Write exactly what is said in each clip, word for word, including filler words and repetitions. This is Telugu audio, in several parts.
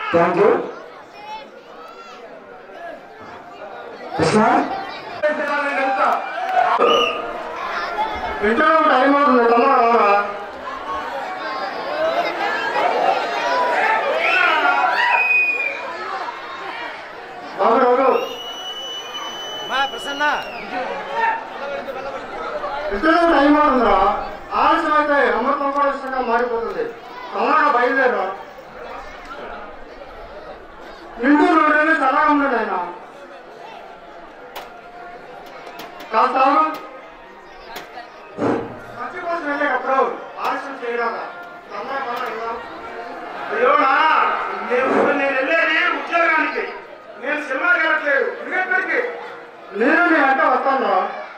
Thank you. ఇంట్లో టైం అవుతుంది తొందరగా బాబు బాబు ప్రసన్న ఇంట్లో టైం అవుతుందా? ఆలస్యం అయితే అమృతం కూడా ఇష్టంగా మారిపోతుంది. తొందరగా బయలుదేరు. నిండు రోడ్డు చల్లగా ఉన్నాడు ఆయన. కాస్త మంచి కోసం వెళ్ళేటప్పుడు ఆలస్యం చేయరాక తొందరగా. అయ్యో నా నేను వెళ్ళేది ఉద్యోగానికి, నేను సినిమాకి వెళ్ళట్లేదు. ఎందుకంటే నేను నీ అంటే వస్తాను.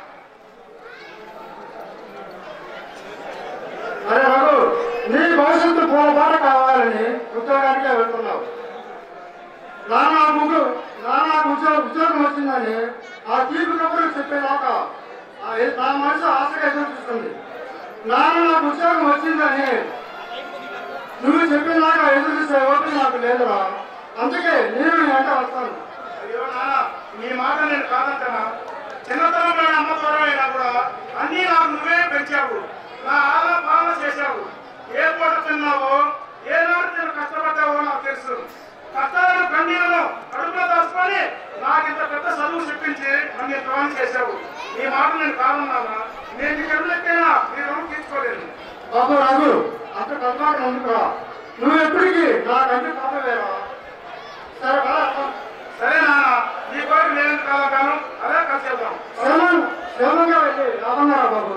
అరే బాబు, నీ భవిష్యత్తు పూలబాట కావాలని ఉద్యోగానికే వెళ్తున్నావు. నాన్న ముగ్గురు నాన్న నాకు ఉద్యోగం ఉద్యోగం వచ్చిందని ఆ తీపి కబురు చెప్పేదాకా నా మనసు ఆశగా ఎదురు చూస్తుంది. నాన్న నాకు ఉద్యోగం వచ్చిందని నువ్వు చెప్పేదాకా ఎదురు చూసే ఓపిక నాకు లేదురా. అందుకే నేను నీ అంటే వస్తాను. అయ్యో నాన్న, నీ మాట నేను కాదంటానా? చిన్నతనంలో అమ్మ దూరం అయినా కూడా అన్నీ నాకు నువ్వే పెంచావు. నా ఆలా పాలన చేశావు. ఏ పూట తిన్నావో, ఏనాడు నేను కష్టపడ్డావో నాకు తెలుసు. కష్టాలను కన్నీళ్ళను కడుపులో దాచుకొని నాకు ఇంత పెద్ద చదువు చెప్పించి నన్ను ఇంతవాణి చేశావు. నీ మాట నేను కాదన్నానా? నేను నీకు ఎవరికైనా నీ రుణం తీసుకోలేను. బాబు రాజు, అంత కర్ణాటక ఎందుకురా? నువ్వు ఎప్పటికీ నాకంటే పాపలేరా? సరే కదా. సరే నాన్న, నీ కోరిక నేను కాదంటాను. అదే కలిసి వెళ్దాం. శ్రమం శ్రమంగా వెళ్ళి లాభంగా బాబు.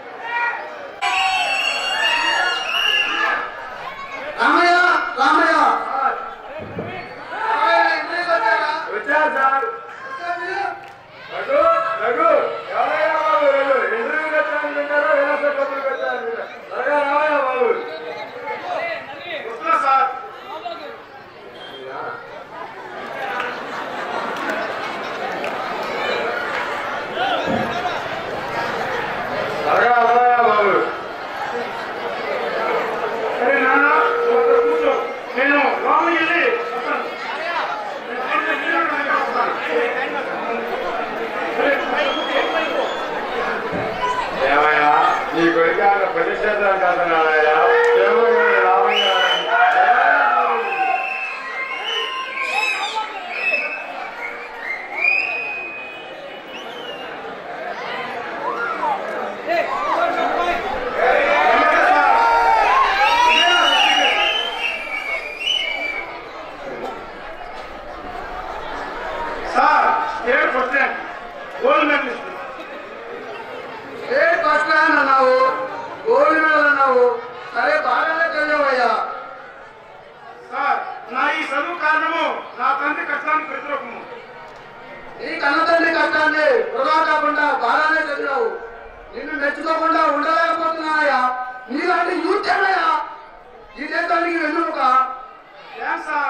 రామయ్య రామయ్య వచ్చారు సార్. రఘు రఘు ఎవరయ్యా బాబు? రఘు ఇంటర్వ్యూ వచ్చారు, విలాస పత్రిక వచ్చారు. త్వరగా రావయ్యా బాబు. వస్తున్నా సార్. త్వరగా రావయ్యా బాబు. సరే నాన్న, కూర్చో. నేను లోపలికి వెళ్ళి వస్తాను. ఏమయ్యా, నీ కొడుకు ప్రతిష్టాలు కాదన్నాడయ్యా. Ramayya sir, state first rank, gold medalist. State first rank అన్నావు, గోల్డ్ మెడల్ అన్నావు. సరే బాగానే చదివావయ్యా. సార్, నా ఈ చదువు కారణము నా తండ్రి కష్టానికి వ్యతిరేకము. నీ కన్న తండ్రి కష్టాన్ని వృధా కాకుండా బాగానే చదివావు. నిన్ను మెచ్చుకోకుండా ఉండలేకపోతున్నానయ్యా. నీలాంటి యూత్ ఏమయ్యా ఈ దేశానికి వెన్నుముక. ఏం సార్?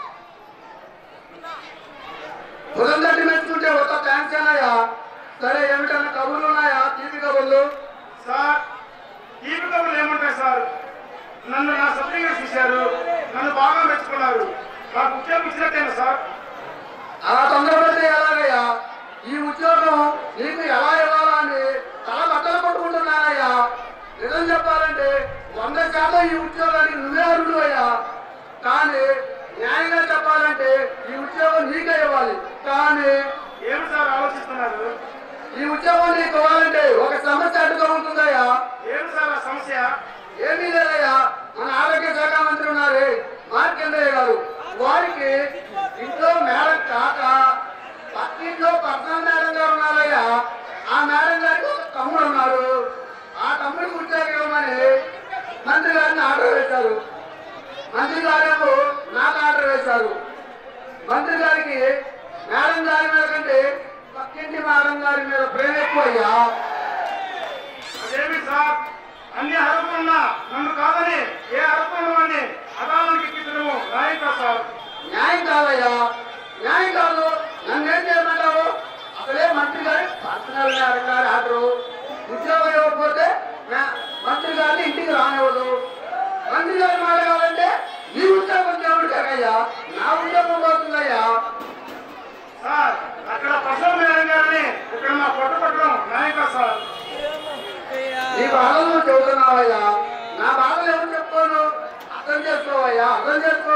బుధం తట్టి మెచ్చుకుంటే ఒక థ్యాంక్స్ అయ్యా. సరే, ఏమిటన్నా కబుర్లు ఉన్నాయా? తీపి కబుర్లు. సార్, ఈ కబుర్లు ఏమంటాయి సార్? నన్ను నా సభ్యంగా చూశారు, నన్ను బాగా మెచ్చుకున్నారు. నాకు ఉద్యోగం ఇచ్చినట్టేనా సార్? అలా తొందరపడితే ఎలాగయ్యా? ఈ ఉద్యోగం నీకు ఎలా ఇవ్వాలా అని తల బట్టలు కొట్టుకుంటున్నానయ్యా. నిజం చెప్పాలంటే వంద శాతం ఈ ఉద్యోగానికి నువ్వే అర్హుడు అయ్యా. కానీ న్యాయంగా చెప్పాలంటే ఈ ఉద్యోగం నీకే ఇవ్వాలి. కానీ ఏమి సార్ ఆలోచిస్తున్నారు? ఈ ఉద్యోగం నీకు ఇవ్వాలంటే ఒక సమస్య అడ్డుగా ఉంటుందయ్యా. ఏమి సార్ ఆ సమస్య? ఏమీ లేదయ్యా. మన ఆరోగ్య శాఖ మంత్రి ఉన్నారే మార్కండయ్య గారు, వారికి ఇంట్లో మేడం కాక పక్కింట్లో పర్సనల్ మేడం గారు ఉన్నారయ్యా. ఆ మేడం గారికి ఒక తమ్ముడు ఉన్నారు. ఆ తమ్ముడికి ఉద్యోగం ఇవ్వమని మంత్రి గారిని ఆర్డర్ వేశారు. మంత్రి గారేమో నాకు ఆర్డర్ వేశారు. మంత్రి గారికి మేడం గారి మీద కంటే పక్కింటి మేడం గారి మీద ప్రేమ ఎక్కువ అయ్యా. అదేమి సార్, అన్ని అర్హతలున్నా నన్ను కాదని ఏ అర్హతలు అని అదానికి ఎక్కించడము న్యాయం కాదు సార్. న్యాయం కాదయ్యా, న్యాయం కాదు. నన్నేం చేయమంటావు? అసలే మంత్రి గారి పర్సనల్ మేడం గారి ఆర్డరు. ఉద్యోగం ఇవ్వకపోతే మంత్రి గారిని ఇంటికి రానివ్వదు. మంత్రి గారి మాట కావాలంటే నీ ఉద్యోగం దేవుడు కాకయ్యా. అయ్యా, అర్థం చేసుకో.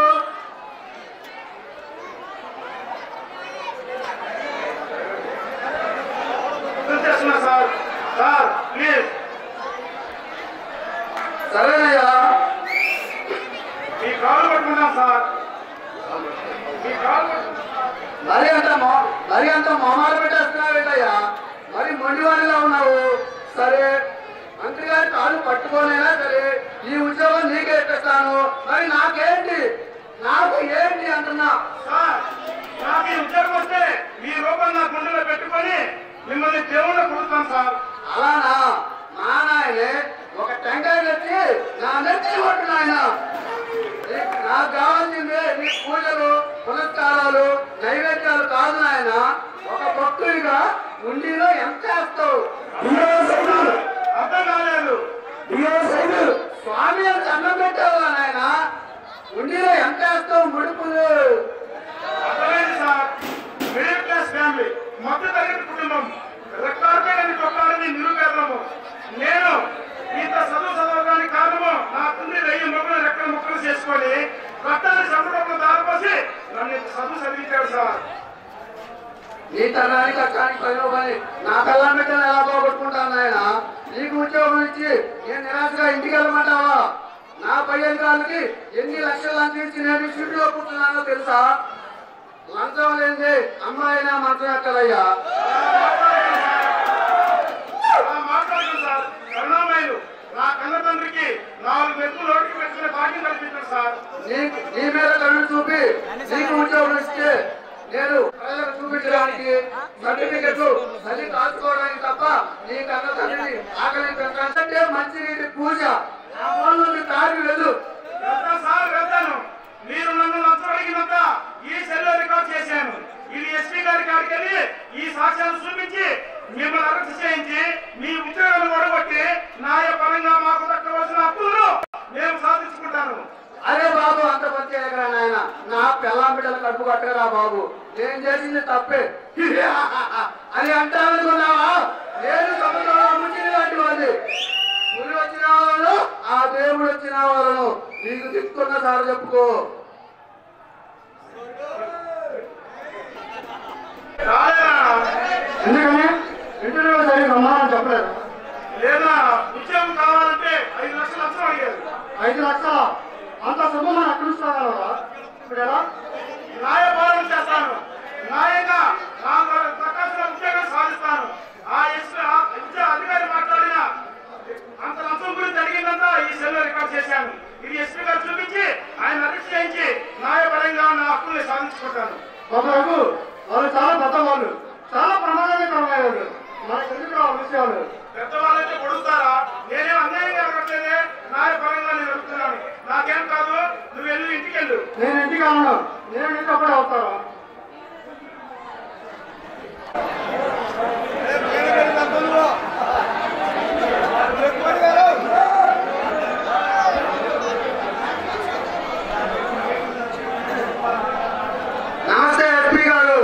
చేస్తున్నా సార్ సార్ ప్లీజ్. సరేనయ్యా, మీ కాలు పట్టుకున్నాం సార్, మీ కాలు పట్టుకున్నాం. మరి అంత మొ- మరి అంత మొహాలు పెట్టేస్తున్నావు ఏంటయ్యా? మరి మొండివాడిలా ఉన్నావు. సరే, మంత్రి గారి కాలు పట్టుకోనైనా సరే ఈ ఉద్యోగం నీకే ఇప్పిస్తాను. మరి నాకేంటి, నాకు ఏంటి అంటున్నా. సార్ నాకు ఈ ఉద్యోగం వస్తే మీ రూపం నా గుండెలో పెట్టుకొని మిమ్మల్ని దేవుళ్ళ కొడుతాం సార్. అలానా? మా నాయనే ఒక టెంకాయ తెచ్చి నా నెత్తి కొట్టు నాయన. నీకు నాకు కావాల్సిందే నీ పూజలు, పునస్కారాలు, నైవేద్యాలు కాదు నాయన. ఒక భక్తుడిగా ఉండిలో ఎంత వేస్తావు? అర్థం కాలేదు. స్వామి అని అన్నం పెట్టావు నాయన. ఉండిలో ఎంత వేస్తావు ముడుపులు? అర్థమైంది సార్. మిడిల్ క్లాస్ ఫ్యామిలీ, మధ్య తరగతి కుటుంబం, రెక్కార్పేటని కొట్టాలని నిరుపేదలము. నేను ఇంత చదువు చదవడానికి కారణము నా తండ్రి వెయ్యి మొక్కలు రెక్కల ముక్కలు చేసుకొని రక్తాన్ని సంపూర్ణ దారిపోసి నన్ను ఇంత చదువు చదివించాడు సార్. నీ తరానికి అక్కడికి పైన పని నా కళ్ళం పెట్టని ఎలా పోగొట్టుకుంటాను నాయన. నీకు ఉద్యోగం ఇచ్చి నేను నిరాశగా ఇంటికి వెళ్ళమంటావా? నా పై అధికారులకి ఎన్ని లక్షలు లంచం ఇచ్చి నేను షిఫ్ట్లో కూర్చున్నానో తెలుసా? లంచం లేనిది అమ్మాయినా మంచం ఎక్కలయ్యా. మాట్లాడదు సార్. కరుణామయులు నా కన్న తండ్రికి నాలుగు మెతుకులు లోటుకి పెట్టుకునే భాగ్యం కల్పించారు సార్. నీకు నీ మీద కళ్ళు చూపి నీకు ఉద్యోగం ఇస్తే నేను ప్రజలకు చూపించడానికి సర్టిఫికెట్లు తల్లి కాచుకోవడానికి తప్ప నీ కన్న తండ్రిని ఆకలి కంటే మంచి నీటి పూజ ఆ మూల తాగి వెళ్ళు. వెళ్తాను సార్, వెళ్తాను. మీరు నన్ను లంచం అడిగినంత ఈ సెల్లో రికార్డ్ చేశాను. ఇది ఎస్పీ గారి కాడికి వెళ్ళి ఈ సాక్ష్యాలు చూపించి మిమ్మల్ని అరెస్ట్ చేయించి మీ ఉద్యోగాలు ఓడగొట్టి న్యాయ పరంగా మాకు దక్కవలసిన హక్కులను నేను సాధించుకుంటాను. అరే బాబు, అంత పని ఎక్కడ నాయన? నా పెళ్ళాం బిడ్డలు కడుపు కట్టగరా బాబు. నేను చేసింది తప్పే అని అంటానుకున్నావా? నేను సముద్రంలో ముంచిన లాంటి వాళ్ళు. పులి వచ్చిన వాళ్ళను, ఆ దేవుడు వచ్చిన వాళ్ళను నీకు తిప్పుకున్న సార్ చెప్పుకో. ఎందుకని ఇంటర్వ్యూ సరిగ్గా రమ్మని చెప్పలేదు? లేదా ఉద్యోగం కావాలంటే ఐదు లక్షలు లక్షలు అడిగారు. ఐదు లక్షల అంత సొమ్ము మనం అక్కడ ఇస్తాగలరా? ఇప్పుడు ఎలా? న్యాయ పోరాటం చేస్తాను. న్యాయంగా నాకు దక్కాల్సిన ఉద్యోగం సాధిస్తాను. ఆ ఎస్పీ ఉద్యోగ అధికారి మాట్లాడిన అంత లంచం గురించి అడిగిందంతా ఈ సెల్లో రికార్డ్ చేశాను. ఇది ఎస్పీ గారు చూపించి ఆయన అరెస్ట్ చేయించి న్యాయపరంగా నా హక్కుల్ని సాధించుకుంటాను. బాబు, వాళ్ళు చాలా పెద్ద వాళ్ళు, చాలా ప్రమాదకరమైన వాళ్ళు. మనకు ఎందుకు ఆ విషయాలు? పెద్దవాళ్ళైతే పొడుస్తారా? నేనేం అన్యాయంగా అడగట్లేదే, న్యాయపరంగా నేను అడుగుతున్నాను. నాకేం కాదు, నువ్వు వెళ్ళి ఇంటికి వెళ్ళు. నేను ఇంటికి అన్నాను, నేను ఇంకప్పుడే అవుతారా? నమస్తే ఎస్పీ గారు.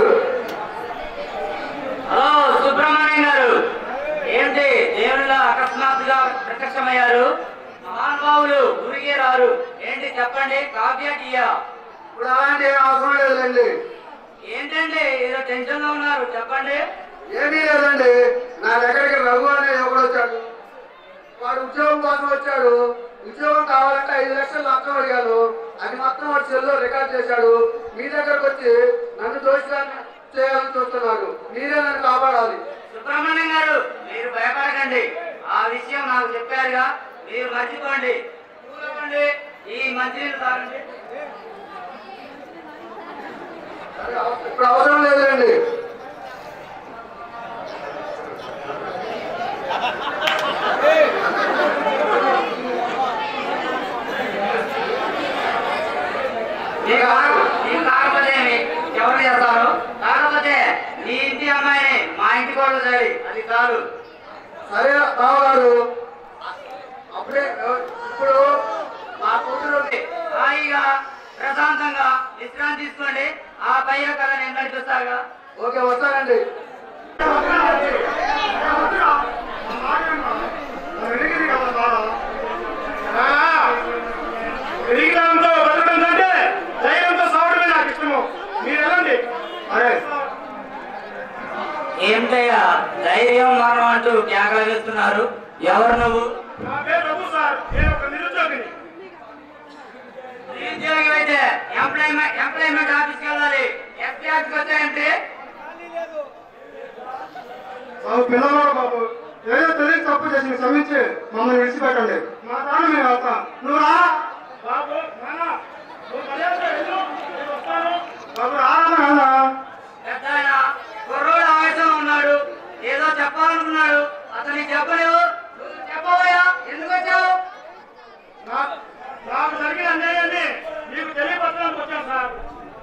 హలో సుబ్రహ్మణ్యం గారు, ఏంటి దేవుళ్ళ అకస్మాత్తుగా ప్రత్యక్షమయ్యారు? మహానుభావులు ఊరికే రారు. ఏంటి చెప్పండి, కాఫీయా టీయా? ఇప్పుడు అలాంటి ఏం అవసరం లేదండి. ఏంటండి ఏదో టెన్షన్ లో ఉన్నారు, చెప్పండి. ఏమీ లేదండి, నా దగ్గరికి రఘు అనే ఒకడు వచ్చాడు. వాడు ఉద్యోగం కోసం వచ్చాడు. ఉద్యోగం కావాలంటే ఐదు లక్షలు లంచం అడిగాను. అది మొత్తం వాడు సెల్లో రికార్డ్ చేశాడు. మీ దగ్గరకు వచ్చి నన్ను దోషిగాన్ని చేయాలని చూస్తున్నాడు. మీరే నన్ను కాపాడాలి. సుబ్రహ్మణ్యం గారు, మీరు భయపడకండి. ఆ విషయం నాకు చెప్పారుగా, మీరు మర్చిపోండి. చూడండి, ఈ మంచినీళ్ళు తాగండి. ఇప్పుడు అవసరం లేదండి. నీకు కాకపోతే ఎవరు చేస్తారు? కాకపోతే నీ ఇంటి అమ్మాయిని మా ఇంటి కూడా చేయాలి, అది కాదు. సరే బావగారు, అప్పుడే ఇప్పుడు మా కూతురు హాయిగా ప్రశాంతంగా విశ్రాంతి తీసుకోండి. ఆ పైన కళ నేను నడిపిస్తాగా. ఓకే, వస్తానండి. పెరిగినంతో బతకడం ధైర్యం మరణం అంటూ కేకలు వేస్తున్నారు. ఎవరు నువ్వు? నా పేరు రఘు సార్. నేను ఒక నిరుద్యోగిని. నిరుద్యోగి అయితే ఎంప్లాయ్మెంట్ ఎంప్లాయ్మెంట్ ఆఫీస్కి వెళ్ళాలి. ఎస్పీ ఆఫీస్కి వచ్చాయంటే బాబు పిల్లవాడు బాబు ఏదో తెలియక తప్పు చేసి క్షమించి మమ్మల్ని విడిచిపెట్టండి. మా తాను మేము వెళ్తాం. నువ్వు రా బాబు నాన్న నువ్వు మర్యాదగా వెళ్ళు. నేను వస్తాను. బాబు రానా పెద్ద ఆయన కుర్రోడు ఆవేశంలో ఉన్నాడు. ఏదో చెప్పాలనుకున్నాడు. అతనికి చెప్పలేవు. నువ్వు చెప్పవయ్యా, ఎందుకు వచ్చావు? నా- నాకు జరిగిన అన్యాయాన్ని మీకు తెలియపరచడానికి వచ్చాను సార్.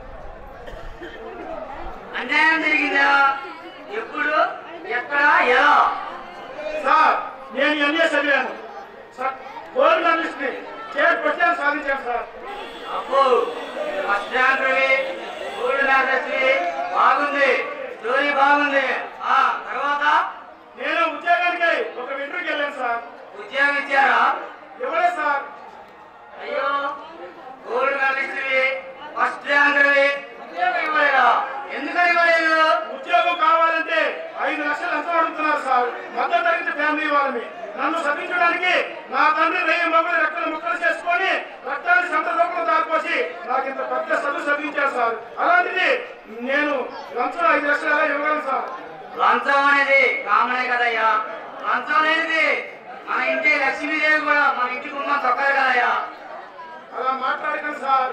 అన్యాయం జరిగిందా? ఎప్పుడు, ఎక్కడ, ఎలా? సార్ నేను ఎన్ఏ చదివాను. గోల్డ్ మెడలిస్ట్ ని స్టేట్ ప్రత్యేక సాధించాను సార్. అప్పు ఫస్ట్ ర్యాంకర్వి, గోల్డ్ మెడలిస్ట్వి, బాగుంది, స్టోరీ బాగుంది. ఆ తర్వాత నేను ఉద్యోగానికి ఒక ఇంటర్వ్యూకి వెళ్ళాను సార్. ఉద్యోగం ఇచ్చారా? ఇవ్వలేదు సార్. అయ్యో, గోల్డ్ మెడలిస్ట్వి, ఫస్ట్ ర్యాంకర్వి, ఉద్యోగం ఇవ్వలేదా? ఎందుకని ఇవ్వలేదు? ఉద్యోగం కావాలంటే ఐదు లక్షలు ఎంత అడుగుతున్నారు సార్. మధ్య తరగతి ఫ్యామిలీ వాళ్ళని నన్ను చదివించడానికి నా తండ్రి వెయ్యి మొక్కలు రెక్కలు ముక్కలు చేసుకొని రక్తాన్ని సంత లోపల దారిపోసి నాకు ఇంత పెద్ద చదువు చదివించారు సార్. అలాంటిది నేను లంచం ఐదు లక్షలు ఎలా ఇవ్వగలను సార్? లంచం అనేది కామనే కదయ్యా. లంచం అనేది మన ఇంటి లక్ష్మీదేవి కూడా మన ఇంటి కుటుంబం తొక్కదు కదయ్యా. అలా మాట్లాడకండి సార్.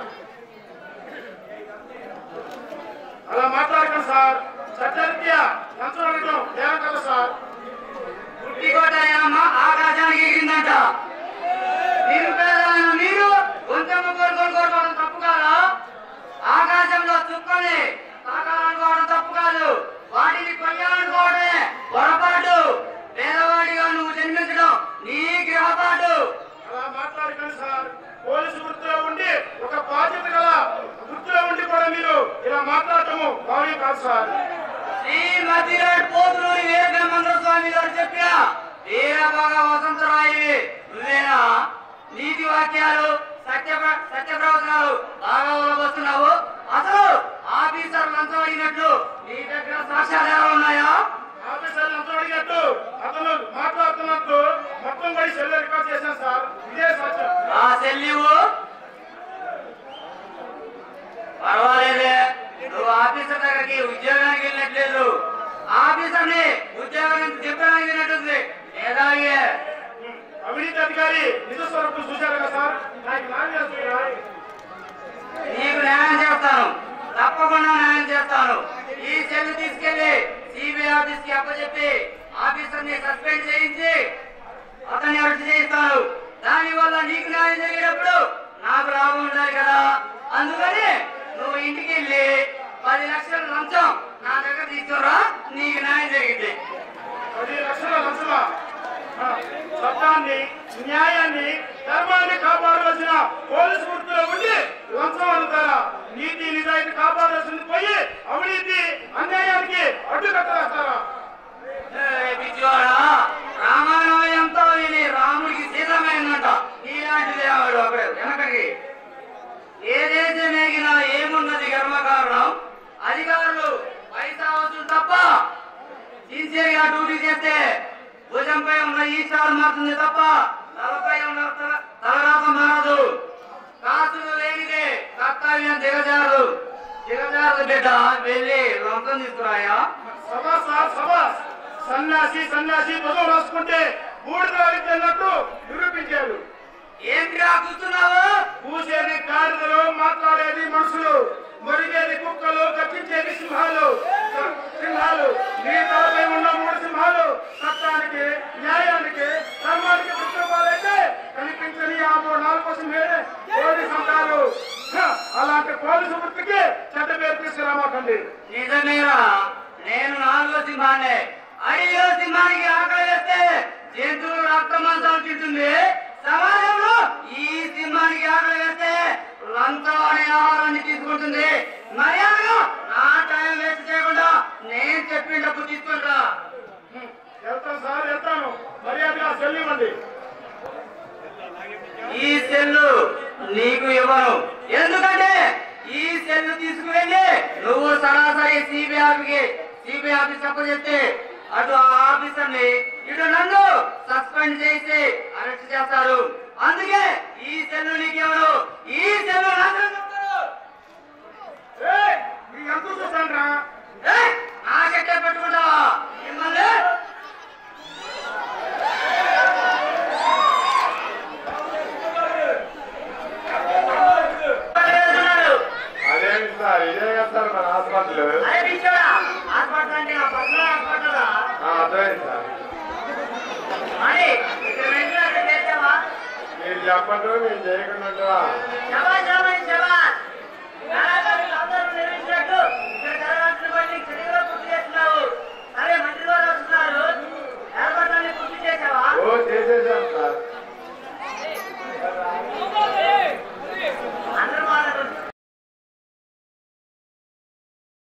అలా మాట్లాడకండి సార్. చట్టరీత్యా లంచం అడగడం నేరం కదా సార్. గుట్టికోట ఆకాశానికి ఎగిరిందంట. నిరుపేదలైన మీరు కొంచెం కోరుకొని కోరుకోవడం తప్పు కాదా? ఆకాశంలో చుక్కని తాకాలనుకోవడం తప్పు కాదు. వాటిని కొయ్యాలనుకోవడమే పొరపాటు. పేదవాడిగా నువ్వు జన్మించడం నీ గ్రహపాటు. అలా మాట్లాడకండి సార్. పోలీసు వృత్తిలో ఉండి ఒక బాధ్యత గల వృత్తిలో ఉండి కూడా మీరు ఇలా మాట్లాడటము భావ్యం కాదు సార్. శ్రీ మధ్యరాడు పోతులూరి వివేకానంద స్వామి గారు చెప్పిన వీరభోగ వసంతరాయి నువ్వేనా? నీతి వాక్యాలు సత్య సత్య ప్రవచనాలు బాగా వస్తున్నావు. అసలు ఆఫీసర్ లంచం అడిగినట్లు నీ దగ్గర సాక్ష్యాలు ఉన్నాయా? ఆఫీసర్ లంచం అడిగినట్టు అతను మాట్లాడుతున్నట్టు మొత్తం కూడా సెల్ రికార్డ్ చేశాను సార్. ఇదే సాక్ష్యం. ఆ సెల్లివు పర్వాలేదే. నువ్వు ఆఫీసర్ దగ్గరికి ఉద్యోగానికి వెళ్ళినట్లేదు. ఆఫీసర్ని ఉద్యోగానికి చెప్పడానికి వెళ్ళినట్టుంది. మేధావియే. అవినీతి అధికారి నిజ స్వరూపం చూశారు కదా సార్. నాకు న్యాయం చేస్తున్నా. నీకు న్యాయం చేస్తాను, తప్పకుండా న్యాయం చేస్తాను. ఈ సెల్ తీసుకెళ్లి సిబిఐ ఆఫీస్ కి అప్పచెప్పి ఆఫీసర్ ని సస్పెండ్ చేయించి అతన్ని అరెస్ట్ చేయిస్తాను. దాని వల్ల నీకు న్యాయం జరిగేటప్పుడు నాకు లాభం ఉండాలి కదా. అందుకని నువ్వు ఇంటికి వెళ్ళి పది లక్షల లంచం నా దగ్గర తీసుకురా, నీకు న్యాయం జరిగింది. పది లక్షల లంచమా? చట్టాన్ని, న్యాయాన్ని, ధర్మాన్ని కాపాడవలసిన పోలీసు వృత్తిలో ఉండి లంచం అడుగుతారా? నీతి నిజాయితీ కాపాడాల్సింది పోయి అవినీతి అన్యాయానికి అడ్డుకట్టేస్తారా? పిచ్చివాడా, రామాయణంతో విని రాముడికి సీతమైందంట. నీలాంటి దేవుడు అక్కడ వెనకకి ఏదైతే మేగినా ఏమున్నది గర్వకారణం? అధికారులు పైసా వసూలు తప్ప సిన్సియర్ గా డ్యూటీ చేస్తే భుజంపై ఉన్న ఈ స్టార్ మారుతుంది తప్ప తలపై ఉన్న తలరాత మారదు. కాసులు లేనిదే కర్తవ్యం దిగజారు. దిగజారు బిడ్డ, వెళ్ళి లంచం తీసుకురాయా. సభా సార్ సభా. సన్యాసి సన్యాసి పదం రాసుకుంటే బూడిద అన్నట్టు నిరూపించారు. ఏంటిగా కూర్చున్నావు? పూసేది గాడిదలు, మాట్లాడేది మనుషులు, మరిగేది కుక్కలు, కట్టించేది సింహాలు. సింహాలు నీ తలపై ఉన్న మూడు సింహాలు చట్టానికి, న్యాయానికి, ధర్మానికి పుష్పాలైతే కనిపించని ఆ మూడు నాలుగు సింహేనే పోలీసు అంటారు. అలాంటి పోలీసు వృత్తికి చెడ్డ పేరు తీసుకురామాకండి. నిజమేరా, నేను నాలుగో సింహాన్ని. ఐదో సింహానికి ఆకలి వేస్తే జంతువులు రక్త మాంసాలు తింటుంది. సమాజంలో ఈ సింహానికి ఆకలి వేస్తే లంచం అనే ఆహారాన్ని తీసుకుంటుంది. మర్యాదగా నా టైం వేస్ట్ చేయకుండా నేను చెప్పిన డబ్బు తీసుకుంటా. వెళ్తాను సార్, వెళ్తాను. మర్యాదగా సెల్ ఇవ్వండి. ఈ సెల్లు నీకు ఇవ్వను. ఎందుకంటే ఈ సెల్లు తీసుకువెళ్ళి నువ్వు సరాసరి సిబిఐ ఆఫీస్కి సిబిఐ ఆఫీస్ అప్పచెప్తే అటు ఆ ఆఫీసర్ ని ఇటు నన్ను సస్పెండ్ చేసి అరెస్ట్ చేస్తారు. అందుకే ఈ సెల్లు నీకెవరు, ఈ సెల్లు నాశనం చెప్తారు. ఎంత చూస్తాంట్రా నా చెట్టే పెట్టుకుంటావా మిమ్మల్ని? అదేంటి సార్ ఇదే కదా సార్ మన హాస్పిటల్. హాస్పిటల్ అంటే నా పర్సనల్ హాస్పిటల్. అర్థమైంది సార్. మరి ఇక్కడ వెంటనే చేసావా? మీరు చెప్పండి మేము చేయకుండా